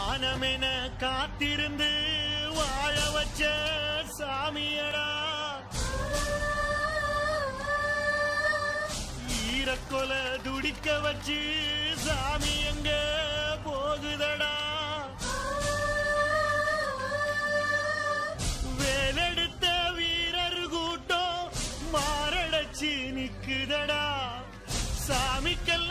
வானமென காத்திருந்து வாழ வச்ச சாமியடா, ஈரக்கொல துடிக்க வச்சு சாமி எங்க போகுதடா, வேலெடுத்த வீரர் கூட்டம் மாரடைச்சு நிக்குதடா, சாமிக்கெல்லாம்